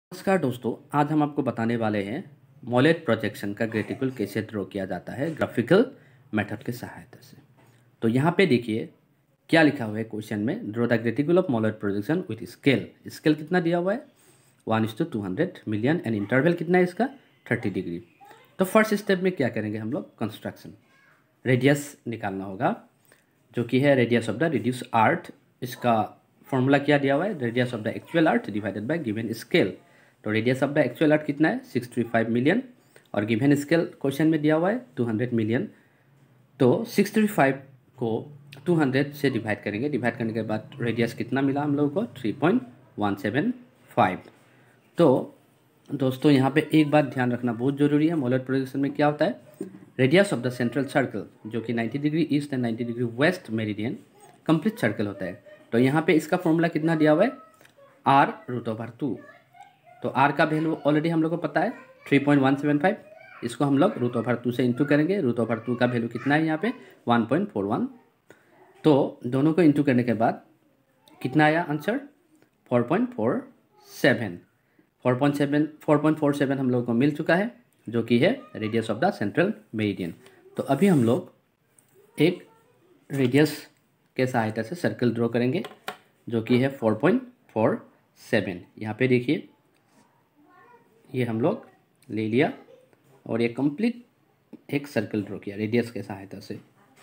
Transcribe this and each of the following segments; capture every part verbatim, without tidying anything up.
नमस्कार दोस्तों, आज हम आपको बताने वाले हैं मोलेट प्रोजेक्शन का ग्रेटिकल कैसे ड्रॉ किया जाता है ग्राफिकल मेथड की सहायता से। तो यहाँ पे देखिए क्या लिखा हुआ है क्वेश्चन में, draw the graticule of Mollweide projection with scale. Scale कितना दिया हुआ है, one is to two hundred million and interval कितना है इसका, थर्टी डिग्री। तो फर्स्ट स्टेप में क्या करेंगे हम लोग, कंस्ट्रक्शन रेडियस निकालना होगा, जो कि है radius of the reduce earth. इसका फॉर्मूला क्या दिया हुआ है, radius of the actual earth divided by given scale. तो radius of the actual earth कितना है, सिक्स थ्री फाइव मिलियन, और गिवन स्केल क्वेश्चन में दिया हुआ है टू हंड्रेड मिलियन। तो सिक्स थ्री फाइव को टू हंड्रेड से डिवाइड करेंगे, डिवाइड करने के बाद रेडियस कितना मिला हम लोगों को, three point one seven five. तो दोस्तों यहाँ पे एक बात ध्यान रखना बहुत ज़रूरी है, मोलेट प्रोजेक्शन में क्या होता है, radius of the central circle जो कि ninety degree east and ninety degree west meridian complete circle होता है। तो यहाँ पे इसका फॉर्मूला कितना दिया हुआ है, आर रूट ओवर टू। तो आर का वैल्यू ऑलरेडी हम लोग को पता है three point one seven five, इसको हम लोग रूट ओवर टू से इंटू करेंगे। रूट ओवर टू का वैल्यू कितना है यहाँ पे, वन पॉइंट फोर वन। तो दोनों को इंटू करने के बाद कितना आया answer, four point four seven. Four point seven four point four seven हम लोगों को मिल चुका है, जो कि है radius of the central meridian. तो अभी हम लोग एक रेडियस के सहायता से सर्कल ड्रॉ करेंगे, जो कि है फोर पॉइंट फोर सेवन। यहाँ पे देखिए ये हम लोग ले लिया और ये कंप्लीट एक सर्कल ड्रॉ किया रेडियस के सहायता से,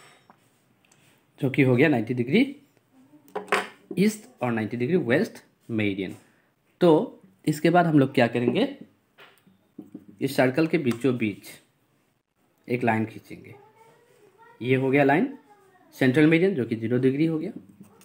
जो कि हो गया नाइन्टी डिग्री ईस्ट और नाइन्टी डिग्री वेस्ट मेरिडियन। तो इसके बाद हम लोग क्या करेंगे, इस सर्कल के बीचों बीच एक लाइन खींचेंगे। ये हो गया लाइन सेंट्रल मेरिडियन जो कि जीरो डिग्री हो गया,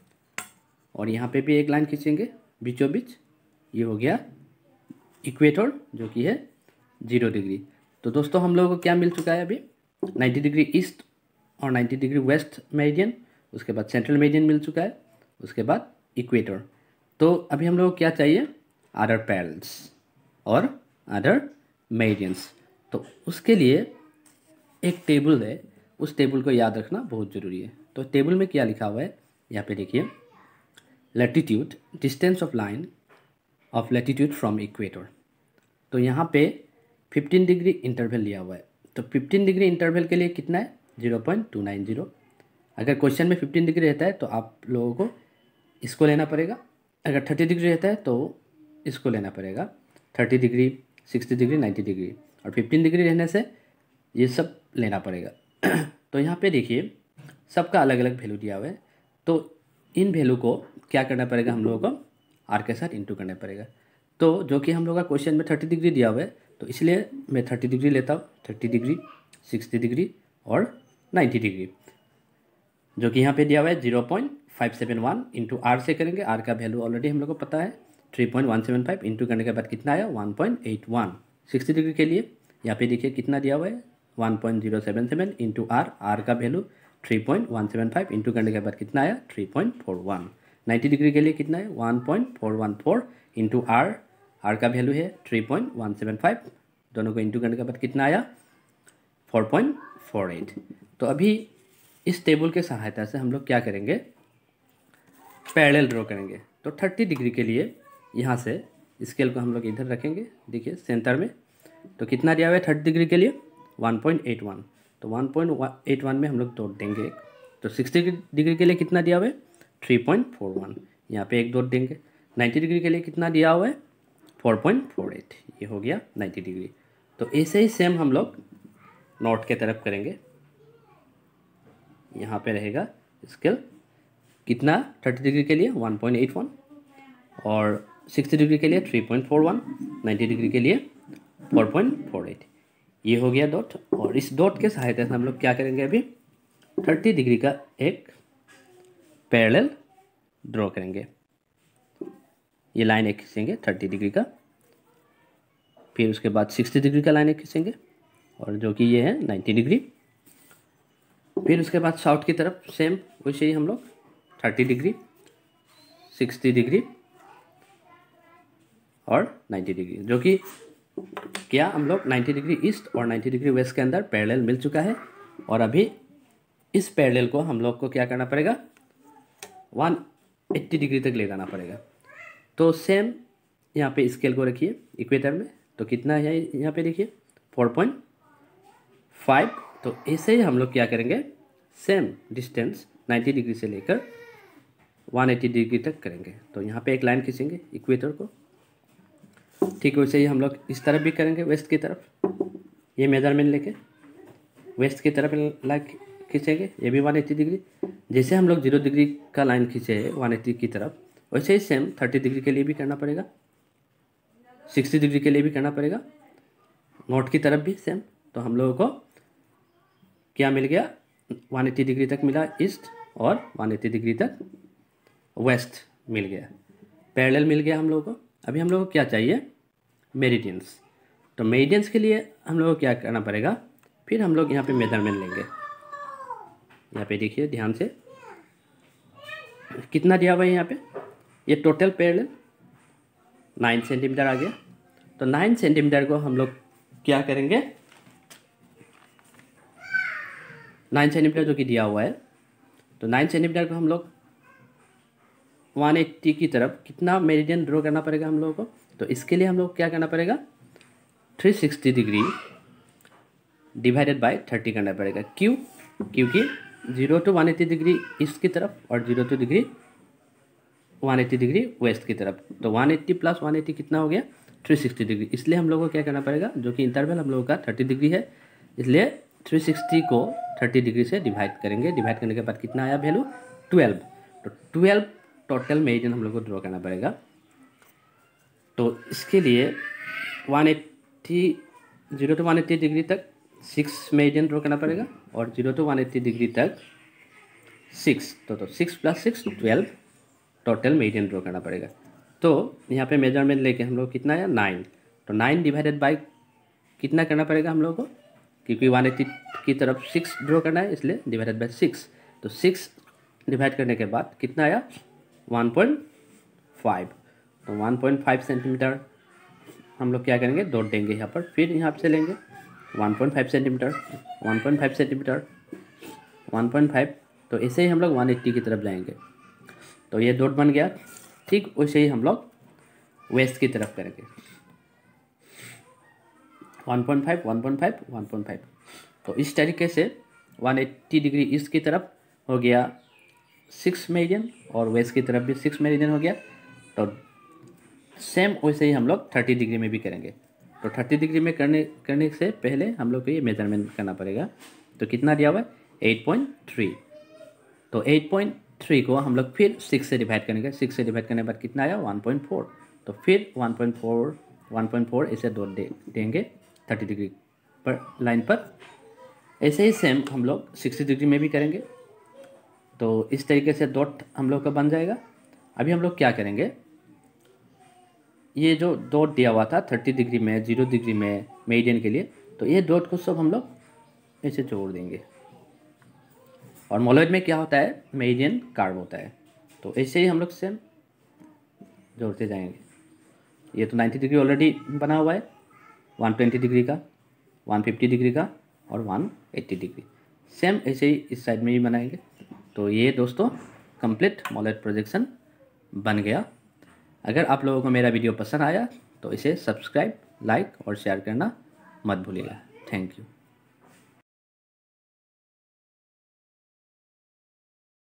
और यहाँ पे भी एक लाइन खींचेंगे बीचों बीच, ये हो गया इक्वेटर जो कि है जीरो डिग्री। तो दोस्तों हम लोगों को क्या मिल चुका है अभी, नाइन्टी डिग्री ईस्ट और नाइन्टी डिग्री वेस्ट मेरिडियन, उसके बाद सेंट्रल मेरिडियन मिल चुका है, उसके बाद इक्वेटर। तो अभी हम लोगों को क्या चाहिए, अदर पैरेलल्स और अदर मेरिडियंस। तो उसके लिए एक टेबल है, उस टेबल को याद रखना बहुत ज़रूरी है। तो टेबल में क्या लिखा हुआ है, यहाँ पे देखिए, latitude distance of line of latitude from equator. तो यहाँ पे फिफ्टीन डिग्री इंटरवल लिया हुआ है। तो फिफ्टीन डिग्री इंटरवल के लिए कितना है, zero point two nine zero. अगर क्वेश्चन में फिफ्टीन डिग्री रहता है तो आप लोगों को इसको लेना पड़ेगा, अगर थर्टी डिग्री रहता है तो इसको लेना पड़ेगा, thirty degree, sixty degree, ninety degree, और फिफ्टीन डिग्री रहने से ये सब लेना पड़ेगा। तो यहाँ पे देखिए सबका अलग अलग वैल्यू दिया हुआ है, तो इन वैल्यू को क्या करना पड़ेगा, हम लोगों को आर के साथ इंटू करना पड़ेगा। तो जो कि हम लोग का क्वेश्चन में थर्टी डिग्री दिया हुआ है, तो इसलिए मैं थर्टी डिग्री लेता हूँ, थर्टी डिग्री, सिक्सटी डिग्री और नाइन्टी डिग्री, जो कि यहाँ पे दिया हुआ है zero point five seven one into R से करेंगे। आर का वैल्यू ऑलरेडी हम लोग को पता है three point one seven five, into करने के बाद कितना आया, one point eight one. Sixty degree के लिए यहाँ पे देखिए कितना दिया हुआ है, one point zero seven seven into R, R का value three point one seven five, into करने के बाद कितना आया, three point four one. Ninety degree के लिए कितना है, one point four one four into R, R का वैल्यू है three point one seven five, दोनों को इंटू करने के बाद कितना आया, फोर पॉइंट फोर एट। तो अभी इस टेबल के सहायता से हम लोग क्या करेंगे, पैरेलल ड्रॉ करेंगे। तो थर्टी डिग्री के लिए यहाँ से स्केल को हम लोग इधर रखेंगे, देखिए सेंटर में। तो कितना दिया हुआ है थर्टी डिग्री के लिए, वन पॉइंट एट वन। तो वन पॉइंट एट वन में हम लोग डॉट देंगे। तो सिक्सटी डिग्री के लिए कितना दिया हुआ है, थ्री पॉइंट फोर वन, यहाँ पे एक डॉट देंगे। नाइन्टी डिग्री के लिए कितना दिया हुआ है, फोर पॉइंट फोर एट, ये हो गया नाइन्टी डिग्री। तो ऐसे ही सेम हम लोग नॉर्थ के तरफ करेंगे। यहाँ पे रहेगा स्केल कितना, थर्टी डिग्री के लिए वन पॉइंट एट वन, और सिक्सटी डिग्री के लिए three point four one, ninety degree के लिए फोर पॉइंट फोर एट, ये हो गया डॉट। और इस डॉट के सहायता से हम लोग क्या करेंगे, अभी थर्टी डिग्री का एक पैरेलल ड्रॉ करेंगे। ये लाइन एक खींचेंगे थर्टी डिग्री का, फिर उसके बाद सिक्सटी डिग्री का लाइन एक खींचेंगे, और जो कि ये है नाइन्टी डिग्री। फिर उसके बाद साउथ की तरफ सेम वैसे ही हम लोग थर्टी डिग्री, सिक्सटी डिग्री और नाइन्टी डिग्री, जो कि क्या हम लोग नाइन्टी डिग्री ईस्ट और नाइन्टी डिग्री वेस्ट के अंदर पैरेलल मिल चुका है। और अभी इस पैरेलल को हम लोग को क्या करना पड़ेगा, वन एट्टी डिग्री तक ले जाना पड़ेगा। तो सेम यहाँ पे स्केल को रखिए इक्वेटर में, तो कितना है यहाँ पे देखिए फोर पॉइंट फाइव। तो ऐसे ही हम लोग क्या करेंगे, सेम डिस्टेंस नाइन्टी डिग्री से लेकर वन एटी डिग्री तक करेंगे। तो यहाँ पे एक लाइन खींचेंगे इक्वेटर को, ठीक वैसे ही हम लोग इस तरफ भी करेंगे, वेस्ट की तरफ। ये मेजरमेंट लेके वेस्ट की तरफ लाइन खींचेंगे, ये भी वन एटी डिग्री। जैसे हम लोग जीरो डिग्री का लाइन खींचे है वन एटी की तरफ, वैसे ही सेम थर्टी डिग्री के लिए भी करना पड़ेगा, सिक्सटी डिग्री के लिए भी करना पड़ेगा, नॉर्थ की तरफ भी सेम। तो हम लोगों को क्या मिल गया, वन एटी डिग्री तक मिला ईस्ट और वन एटी डिग्री तक वेस्ट मिल गया, पैरेलल मिल गया हम लोगों को। अभी हम लोगों को क्या चाहिए, मेरिडियंस। तो मेरिडियंस के लिए हम लोगों को क्या करना पड़ेगा, फिर हम लोग यहाँ पे मेजरमेंट लेंगे। यहाँ पे देखिए ध्यान से कितना दिया हुआ है यहाँ पे, ये टोटल पैरेलल नाइन सेंटीमीटर आ गया। तो नाइन सेंटीमीटर को हम लोग क्या करेंगे, नाइन सेंटीमीटर जो कि दिया हुआ है, तो नाइन सेंटीमीटर को हम लोग वन एट्टी की तरफ कितना मेरिडियन ड्रॉ करना पड़ेगा हम लोगों को। तो इसके लिए हम लोग क्या करना पड़ेगा, three sixty degree divided by thirty करना पड़ेगा। क्यों, क्योंकि zero to one eighty degree east की तरफ और zero to degree one eighty degree west की तरफ। तो one eighty plus one eighty कितना हो गया, थ्री सिक्सटी डिग्री। इसलिए हम लोगों को क्या करना पड़ेगा, जो कि इंटरवल हम लोगों का थर्टी डिग्री है, इसलिए थ्री सिक्सटी को थर्टी डिग्री से डिवाइड करेंगे। डिवाइड करने के बाद कितना आया वैल्यू, ट्वेल्व। तो ट्वेल्व टोटल मेरिडियन हम लोग को ड्रॉ करना पड़ेगा। तो इसके लिए one eighty zero to one eighty degree तक सिक्स मेरिडियन ड्रॉ करना पड़ेगा और zero to one eighty degree तक सिक्स। तो तो six plus six twelve total meridian draw करना पड़ेगा। तो यहाँ पे मेजरमेंट लेके हम लोग कितना आया, नाइन। तो नाइन डिवाइडेड बाई कितना करना पड़ेगा हम लोग को, क्योंकि वन एट्टी की तरफ सिक्स ड्रॉ करना है, इसलिए डिवाइडेड बाई सिक्स। तो सिक्स डिवाइड करने के बाद कितना आया, वन पॉइंट फाइव। तो वन पॉइंट फाइव सेंटीमीटर हम लोग क्या करेंगे, डॉट देंगे यहाँ पर। फिर यहाँ से लेंगे one point five centimetre, one point five centimetre, one point five. तो ऐसे ही हम लोग वन एट्टी की तरफ जाएंगे। तो ये डॉट बन गया। ठीक वैसे ही हम लोग वेस्ट की तरफ करेंगे, one point five, one point five, one point five. तो इस तरीके से वन एट्टी डिग्री ईस्ट की तरफ हो गया सिक्स मेरिडियन और वेस्ट की तरफ भी सिक्स मेरिडियन हो गया। तो सेम वैसे ही हम लोग थर्टी डिग्री में भी करेंगे। तो थर्टी डिग्री में करने करने से पहले हम लोग को ये मेजरमेंट करना पड़ेगा। तो कितना दिया हुआ है, एट पॉइंट थ्री। तो एट पॉइंट थ्री को हम लोग फिर सिक्स से डिवाइड करेंगे। सिक्स से डिवाइड करने के बाद कितना आया, वन पॉइंट फोर। तो फिर one point four, one point four ऐसे डॉट दे देंगे थर्टी डिग्री पर लाइन पर। ऐसे ही सेम हम लोग सिक्सटी डिग्री में भी करेंगे। तो इस तरीके से डॉट हम लोग का बन जाएगा। अभी हम लोग क्या करेंगे, ये जो डॉट दिया हुआ था थर्टी डिग्री में, जीरो डिग्री में मेरिडियन के लिए, तो ये डॉट को सब हम लोग ऐसे जोड़ देंगे। और मोलॉइड में क्या होता है, मेरिडियन कार्व होता है। तो ऐसे ही हम लोग सेम जोड़ते जाएंगे। ये तो नाइन्टी डिग्री ऑलरेडी बना हुआ है, वन ट्वेंटी डिग्री का, वन फिफ्टी डिग्री का और वन एट्टी डिग्री। सेम ऐसे ही इस साइड में भी बनाएंगे। तो ये दोस्तों कंप्लीट मोलॉइड प्रोजेक्शन बन गया। अगर आप लोगों को मेरा वीडियो पसंद आया तो इसे सब्सक्राइब, लाइक और शेयर करना मत भूलिएगा। Thank you.